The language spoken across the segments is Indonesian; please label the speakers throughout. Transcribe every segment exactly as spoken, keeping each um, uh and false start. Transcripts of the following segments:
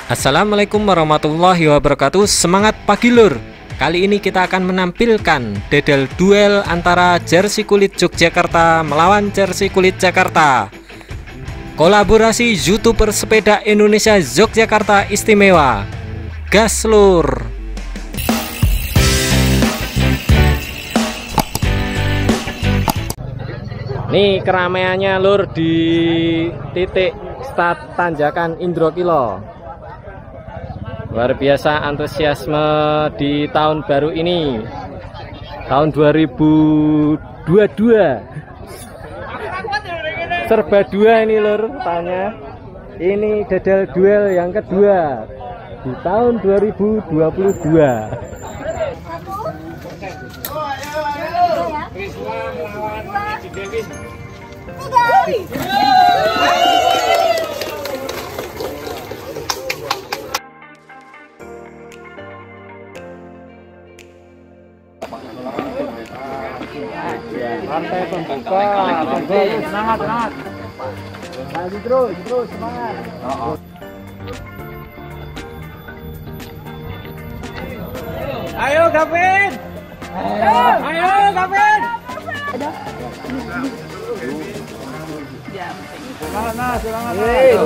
Speaker 1: Assalamualaikum warahmatullahi wabarakatuh. Semangat pagi lur. Kali ini kita akan menampilkan dedel duel antara jersey kulit Yogyakarta melawan jersey kulit Jakarta. Kolaborasi YouTuber sepeda Indonesia Yogyakarta istimewa. Gas lur. Nih keramaiannya lur di titik start tanjakan Indrokilo. Luar biasa antusiasme di tahun baru ini, tahun dua ribu dua puluh dua. Serba dua ini lur tanya. Ini dedel duel yang kedua di tahun dua ribu dua puluh dua. Rantai pembuka, semangat, semangat. Lagi terus, terus semangat. Ayo Gavin, ayo, ayo Gavin. Semangat, semangat.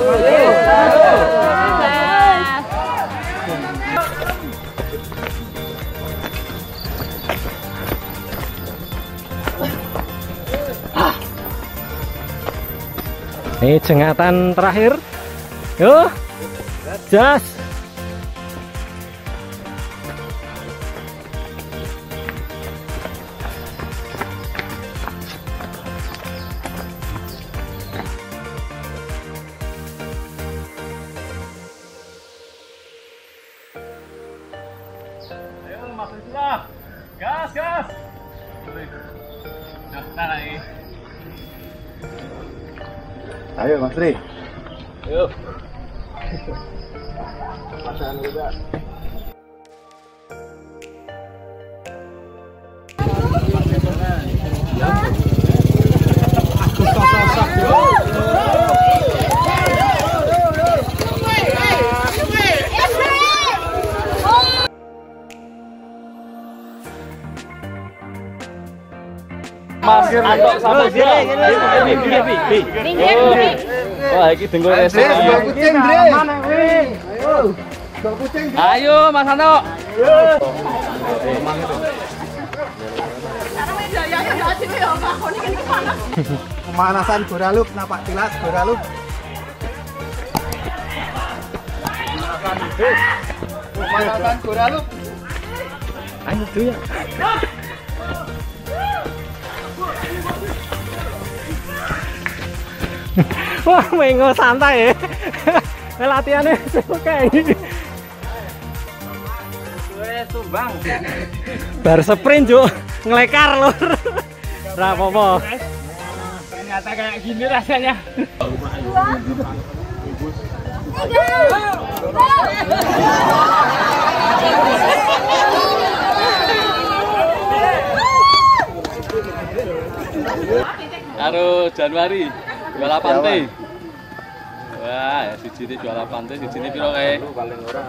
Speaker 1: Ini jengatan terakhir. Yo, jas.
Speaker 2: Ayo masuk sudah. Gas, gas. Nah, nah ini.
Speaker 3: Ayo Mas Tri.
Speaker 2: Ayo.
Speaker 3: Pasangan juga.
Speaker 2: Mas Antok sama dia. Wah, iki dengkul rese.
Speaker 3: Dua kucing, Dre. Mana kuwi? Ayo. Dua kucing.
Speaker 2: Ayo Mas Antok.
Speaker 3: Pemanasan Goralup, napak tilas Goralup. Pemanasan Goralup.
Speaker 1: Ayo tuh ya. Wah, mengo santai ya. Latihannya kayak ini.
Speaker 2: Gue sumbang.
Speaker 1: Bar sprint juk, ngelekar lur. Ora apa-apa.
Speaker 2: Ternyata kayak gini rasanya. Karo Januari dua puluh delapan T. Wah, ya siji T dua puluh delapan T, siji T piro kae?
Speaker 3: Paling ora.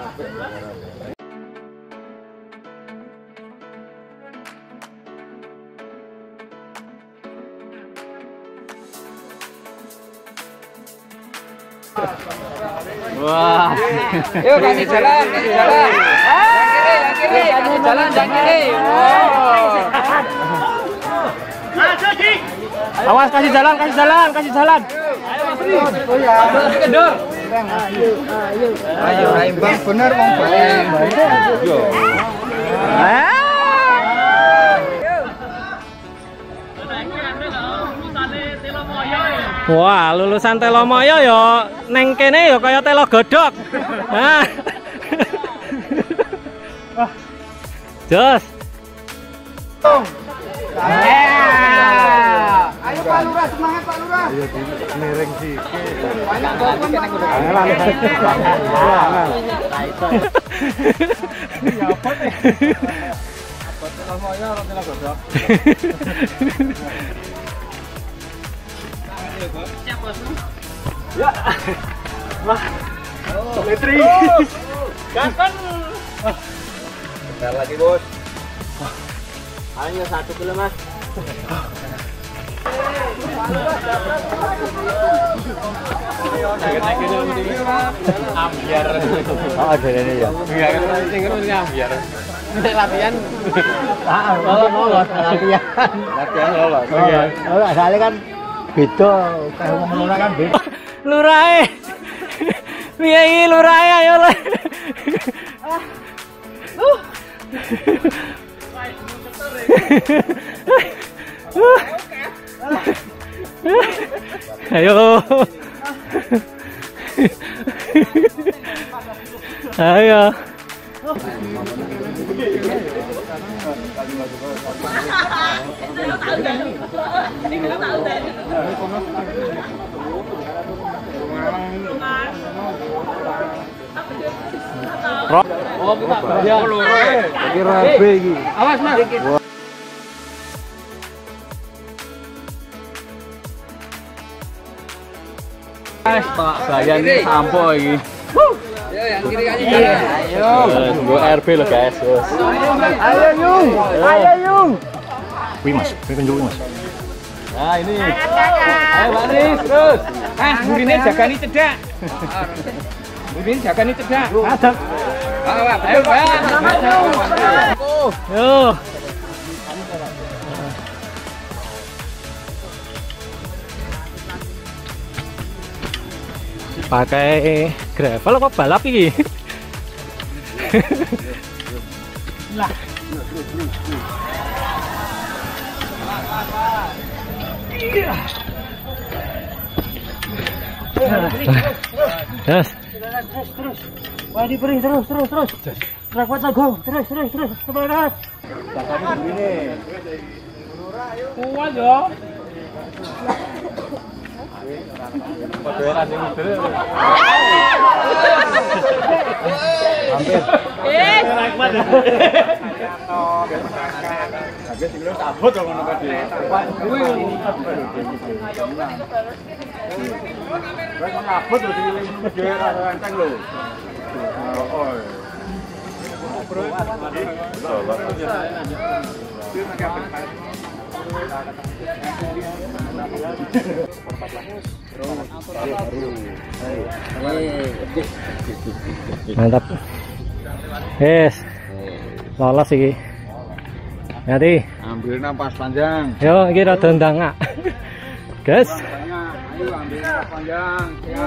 Speaker 2: Wah.
Speaker 4: Yuk kasih jalan, kasih jalan. Yang kiri, yang kiri, kasih jalan, yang kiri.
Speaker 1: Awas, kasih jalan, kasih jalan, kasih jalan.
Speaker 3: Oh ya.
Speaker 4: Kendor.
Speaker 3: Ayo, ayo. Ayo, imbang bener wong baik. Yo.
Speaker 1: Wah, lulusan Telomoyo yo neng kene yo kaya telo godhog. Nah. Jos.
Speaker 3: Ayo Pak Lurah, semangat Pak Lurah. Ayo miring sih. Banyak banget Pak Lurah. Ya apa nih? Telomoyo ora telo godhog.
Speaker 4: Siap bosmu.
Speaker 1: Ya. Wah.
Speaker 3: Metri.
Speaker 4: Gaspar.
Speaker 3: Bentar lagi, Bos. Hanya satu kilo, Mas.
Speaker 2: Ambiar.
Speaker 3: Oh, ada ini ya.
Speaker 2: Iya, kan sing ngerti ambiar. Nek latihan.
Speaker 3: Ah, lolos latihan. Latihan lolos. Iya. Oh, asale kan beda, kayak wong lurah kan beda.
Speaker 1: Lurahe. Piye iki lurahe ayo le. Ayo. Ayo.
Speaker 2: Oh, kita ya.
Speaker 3: Kira B iki.
Speaker 2: Awas, Mas. Guys, Pak Bayan sampo iki.
Speaker 4: Ayo yang kiri kali jalan.
Speaker 2: Ayo. Tunggu R B loh, guys.
Speaker 3: Ayo, Yung. Ayo, Yung. Wih, Mas. Wih, tunjukin, Mas.
Speaker 2: Nah, ini. Ayo, Baris, terus.
Speaker 4: Mas, burine jagani cedak. Burin jagani cedak.
Speaker 3: Ada.
Speaker 4: Ayo, Pak.
Speaker 1: Yo. Pakai gravel apa balap ini? Lah. Yes.
Speaker 3: Terus, terus. Wah, diberi terus, terus, terus. Terus kuat jago. Terus, terus, terus. Sebelah. Takane begini.
Speaker 4: Kuat yo.
Speaker 2: Padoran sing muda.
Speaker 3: Hampir.
Speaker 4: Eh.
Speaker 3: Habis sing lu sabut kok ngono tadi. Kuwi. Wes ngabut lho sing gede ra rancang lho. Oh.
Speaker 1: Mantap. Yes. Lolos iki. Hati.
Speaker 3: Ambil napas panjang.
Speaker 1: Yo, iki rada ndangak. Guys.
Speaker 3: Ayo ambil napas panjang.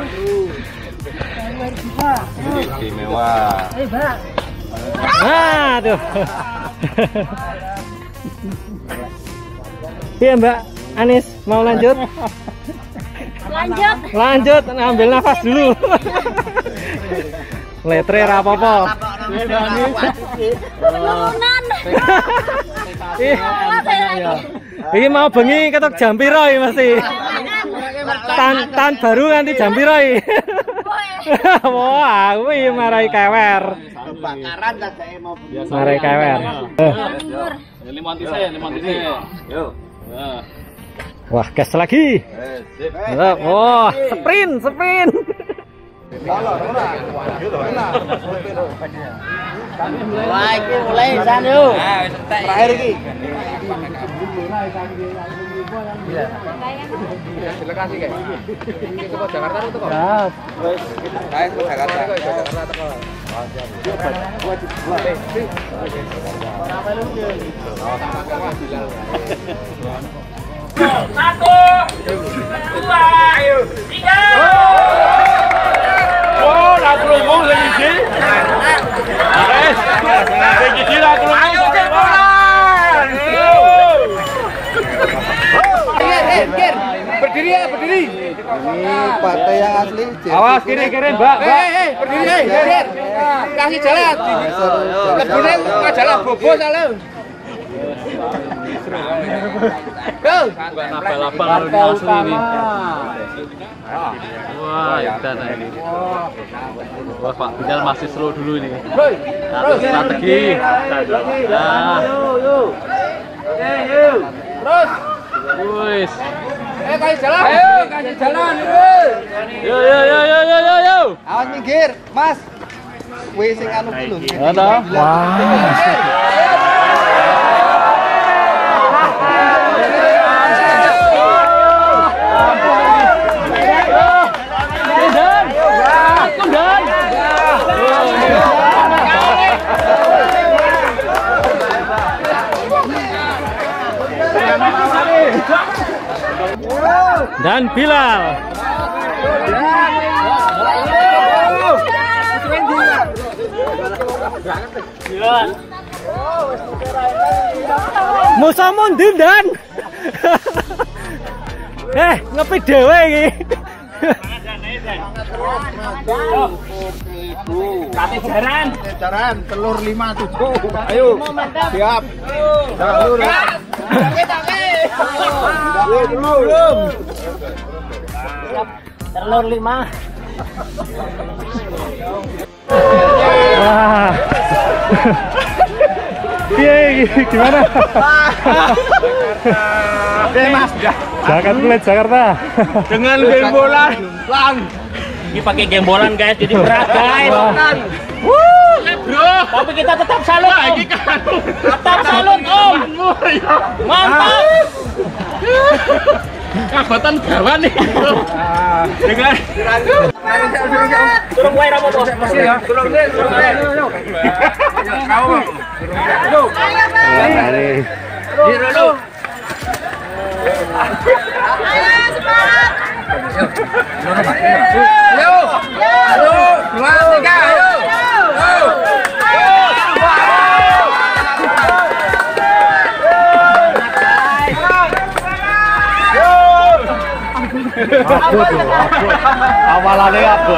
Speaker 3: Satu. Istimewa. Eh, Mbak.
Speaker 1: Aduh. Iya, Mbak Anis, mau lanjut?
Speaker 5: Lanjut.
Speaker 1: Lanjut, ambil nafas dulu. Letre ra apa-apa.
Speaker 5: Kerumunan.
Speaker 1: Iki mau bengi ketok jam piro iki mesti? Tan tan baru nganti jam piro iki? Wah, kuwi marai kewer.
Speaker 3: Bakaran dadake mau
Speaker 1: Marai kewer.
Speaker 2: Limon tise, limon tise. Yo. Nah.
Speaker 1: Wah, gas lagi. Mantap. Wah, sprint, sprint.
Speaker 3: Wah, iki mulai san yo. Terakhir iki.
Speaker 4: Silakan sih, guys. Kita ke Jakarta itu kok.
Speaker 1: Siap.
Speaker 4: Guys, ke Jakarta. Ke Jakarta teko.
Speaker 5: Satu, dua, tiga.
Speaker 2: Oh, la promo le dice. Guys, le dice la promo. Ayo cepat.
Speaker 4: Berdiri ya, berdiri.
Speaker 3: Ini partai yang asli.
Speaker 2: Awas kiri-kiri, Mbak.
Speaker 4: Hei, hei, berdiri, hei, hei. Kasih jalan. Lebune ka jalan bobo salah. Go.
Speaker 2: Abang-abang harus asli ini. Wah, edan ini. Wah, Pak Binal masih slow dulu ini. Satu strategi. Nah,
Speaker 4: Terus.
Speaker 2: wis.
Speaker 4: Eh, kasih jalan. Ayo, kasih jalan.
Speaker 2: Yo yo yo yo yo yo yo.
Speaker 4: Awas minggir, Mas. Wis sing anu ku lho.
Speaker 2: Ngono.
Speaker 1: Dan Bilal. Musa mundur dan. Eh, ngepi dhewe iki.
Speaker 5: Kasih jaran.
Speaker 3: Jaran telur lima tujuh. Ayo. Siap. Telur. Belum.
Speaker 5: Telur lima.
Speaker 1: Wah. Iya, gimana?
Speaker 3: Oke Mas,
Speaker 1: Jakarta Kulit Jakarta.
Speaker 3: dengan gembolan. Lang.
Speaker 5: Ini pakai gembolan guys, jadi berat guys.
Speaker 3: Wuh, bro.
Speaker 5: Tapi kita tetap salut om. Tetap salut om. Mantap.
Speaker 3: Kabatan gawan nih. Dengan
Speaker 5: Turun wae rapo bos.
Speaker 3: turun deh, turun deh. Kau. Ayo, dulu. Ayo. Ayo, dua, tiga, ayo.
Speaker 1: Abot, abot. Awalane abot.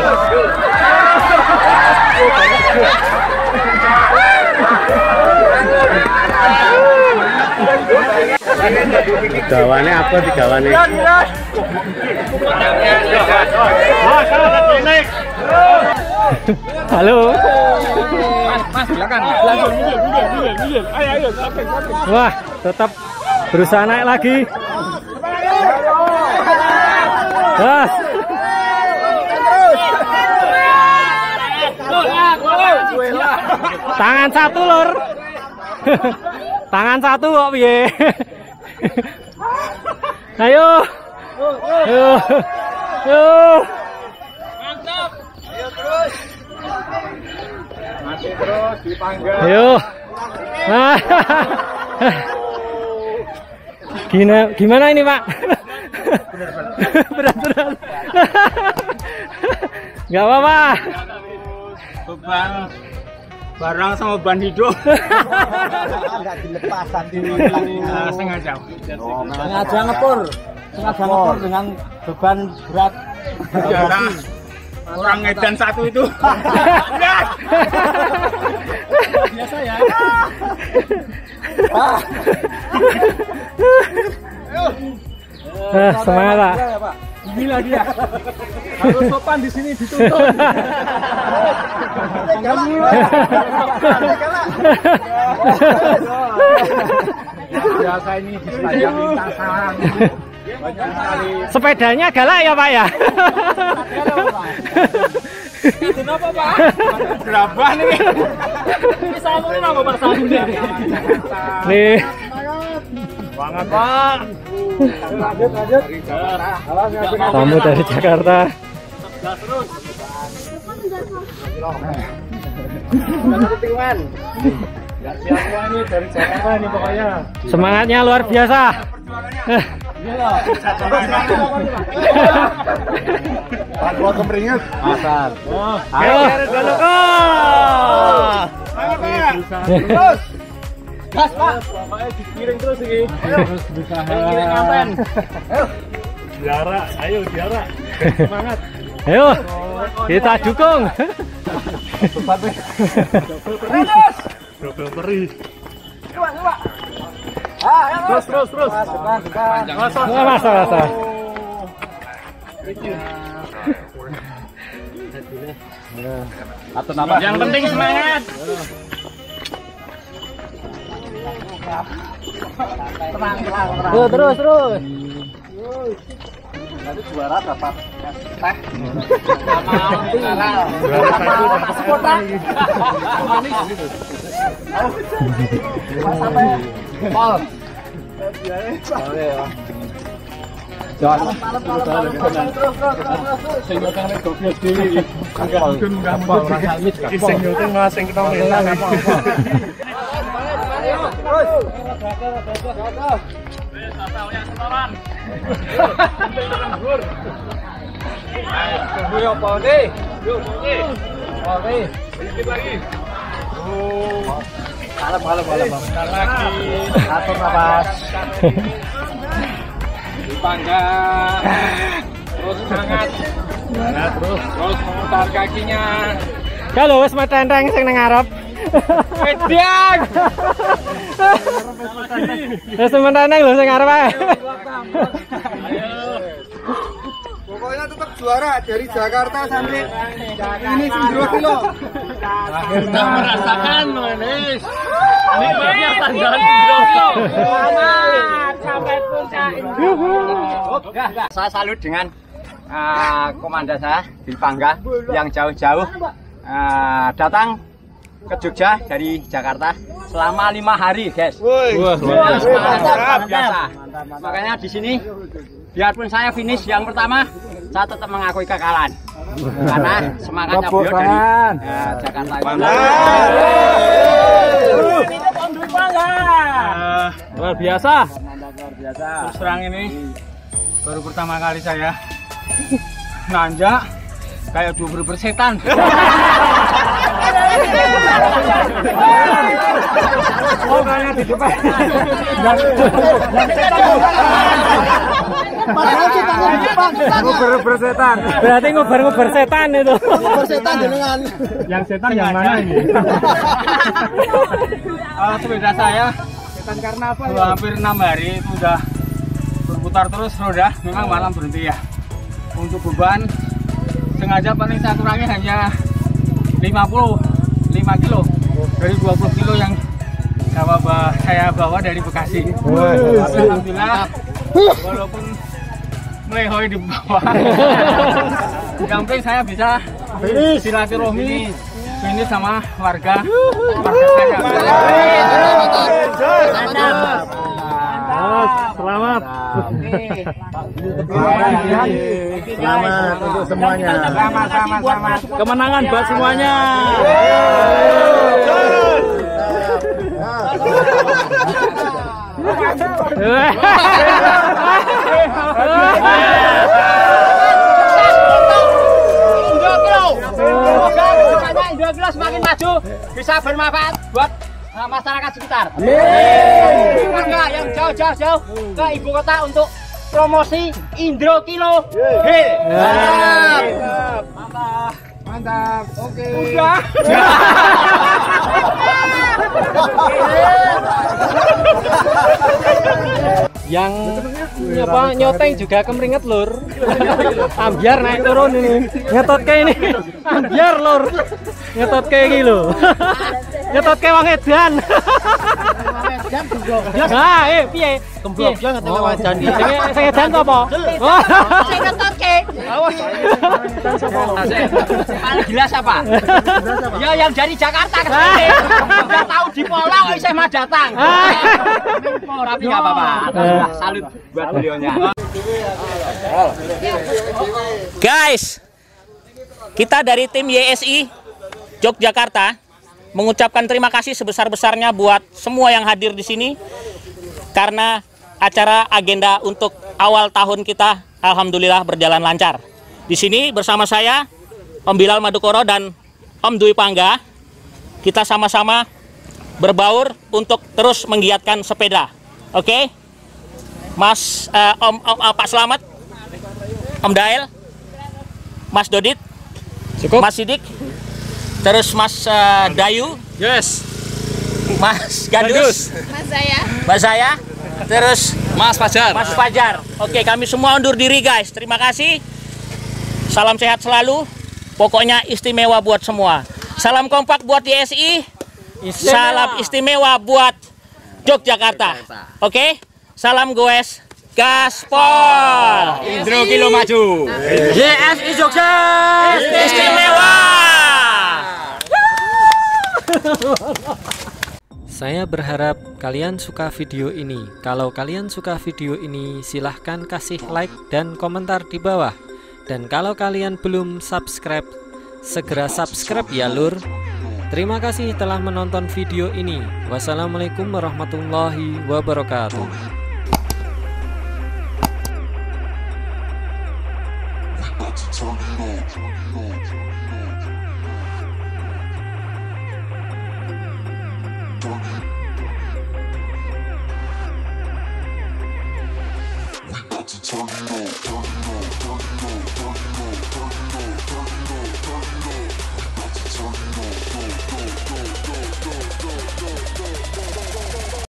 Speaker 1: Gawane apa digawane? Halo.
Speaker 3: Mas, mas, silakan. Langsung minggir, minggir, minggir. Ayo, ayo, sampai, sampai.
Speaker 1: Wah, tetap berusaha naik lagi. Mas. Tangan satu lur. Tangan satu kok piye? Ayo. Ayo. Ayo.
Speaker 3: Mantap. Ayo terus. Masih terus dipanggil.
Speaker 1: Ayo. Gimana, gimana ini Pak? Berat-berat. Gak apa-apa.
Speaker 3: Beban barang sama ban hidup.
Speaker 4: Enggak dilepas nanti.
Speaker 3: Nah, sengaja.
Speaker 4: Sengaja ngepur. Sengaja ngepur dengan beban berat.
Speaker 3: Jarang. Orang Medan satu itu.
Speaker 4: Biasa ya.
Speaker 1: Eh, semangat Pak.
Speaker 3: Gila dia. Harus sopan di sini dituntut. Biasa ini di sepanjang lintasan. Banyak sekali.
Speaker 1: Sepedanya galak ya Pak ya?
Speaker 3: Kenapa Pak? Berapa nih? Ini sabunnya apa Pak sabunnya?
Speaker 1: Nih.
Speaker 3: Banget Pak. Lanjut lanjut.
Speaker 1: Tamu dari Jakarta.
Speaker 3: Terus. Gak siapa nih dari Jakarta nih pokoknya.
Speaker 1: Semangatnya luar biasa.
Speaker 3: Pak gua kemeringet. Asal.
Speaker 1: Ayo.
Speaker 3: Terus. Gas Pak. Pokoknya dikiring terus ini. Terus berusaha. Kiring ngapain? Ayo. Diara, ayo diara. Semangat.
Speaker 1: Ayo. Kita dukung.
Speaker 3: Terus. Double peri. Coba, coba. Ah, terus, terus, terus. Depan, depan.
Speaker 1: Nggak masa, masa.
Speaker 3: Atau nama. Yang penting semangat.
Speaker 4: Terus, terus, terus.
Speaker 3: Nanti juara dapat teh. Sampai pol. Jangan. Sing ngene goblok dhewe. Mungkin gampang rasane gak. Sing nyuting malah sing kita menang apa-apa. Terus apa nih? Sedikit lagi. Oh. Kalem, kalem, kalem. Bentar lagi. Atur nafas. Dipanggang. Terus hangat. Nah, terus terus memutar kakinya.
Speaker 1: Kalau wis metenteng sing nang ngarep.
Speaker 3: Wedang.
Speaker 1: Wis metenteng lho sing ngarep ae.
Speaker 4: Pokoknya tetap juara dari Jakarta sampai ini Sindro Kilo.
Speaker 3: Kita merasakan manis. Ini banyak tanggalan Sindro Kilo.
Speaker 5: Selamat sampai puncak.
Speaker 4: Saya salut dengan uh, komandan saya di Pangga yang jauh-jauh uh, datang ke Jogja dari Jakarta selama lima hari, guys. Wah, luar biasa. Makanya di sini, biarpun saya finish yang pertama, saya tetap mengakui kekalahan. Karena semangatnya beliau dari uh, Jakarta.
Speaker 3: Uh, luar biasa.
Speaker 4: Luar biasa.
Speaker 3: Terus terang ini baru pertama kali saya nanjak kayak dua bersetan. Oh, kayak di depan.
Speaker 4: Padahal setannya di Jepang.
Speaker 3: Nguber setan.
Speaker 1: Berarti nguber-nguber setan itu.
Speaker 4: Nguber setan jenengan.
Speaker 3: Yang setan yang mana ini? Uh, sepeda saya setan karnaval ya? Hampir enam hari itu udah berputar terus roda, memang malam berhenti ya. Untuk beban sengaja paling saya kurangi hanya lima puluh lima kilo dari dua puluh kilo yang bawa, saya bawa dari Bekasi. Alhamdulillah, walaupun melehoi di bawah, yang penting saya bisa silaturahmi ini sama warga warga saya.
Speaker 1: Selamat.
Speaker 3: Selamat untuk semuanya. Selamat, selamat, selamat. Kemenangan buat semuanya.
Speaker 4: Indro Kilo semakin maju bisa bermanfaat buat uh, masyarakat sekitar. Warga yang jauh-jauh ke ibu kota untuk promosi Indro Kilo. Mantap. Mantap. Mantap. Oke. Udah.
Speaker 1: Yang apa nyoteng juga kemeringet lur. Ambiar naik turun ini. Ngetot kayak ini. Ambiar lur. Ngetot kayak gitu lho. Ngetot kayak wong edan. Nah, eh piye?
Speaker 4: Kembloknya ngetok wajan iki.
Speaker 1: Sing edan apa? Oh,
Speaker 4: Sing ngetotke. Awas. Paling jelas apa? Ya yang dari Jakarta ke sini. Udah tahu di Pola kok isih mah datang. Oh, tapi enggak apa-apa. Salut buat beliaunya.
Speaker 5: Guys, kita dari tim Y S I Yogyakarta mengucapkan terima kasih sebesar-besarnya buat semua yang hadir di sini karena acara agenda untuk awal tahun kita alhamdulillah berjalan lancar. Di sini bersama saya Om Bilal Madukoro dan Om Dwi Pangga, kita sama-sama berbaur untuk terus menggiatkan sepeda. Oke, Mas uh, Om, Om uh, Pak Slamet, Om Dael, Mas Dodit, cukup, Mas Sidik, terus Mas uh, Dayu,
Speaker 2: Yes.
Speaker 5: Mas Gandus,
Speaker 6: Mas saya.
Speaker 5: Mas saya, terus
Speaker 2: Mas Fajar.
Speaker 5: Mas Fajar. Oke, kami semua undur diri guys. Terima kasih. Salam sehat selalu. Pokoknya istimewa buat semua. Salam kompak buat Y S I. Salam istimewa buat Yogyakarta. Oke. Salam goes. Gaspol.
Speaker 4: Indro Kilo maju.
Speaker 5: Y S I Jogja istimewa.
Speaker 1: Saya berharap kalian suka video ini. Kalau kalian suka video ini, silahkan kasih like dan komentar di bawah. Dan kalau kalian belum subscribe, segera subscribe ya lur. Terima kasih telah menonton video ini. Wassalamualaikum warahmatullahi wabarakatuh.
Speaker 6: Turn it on, turn it on.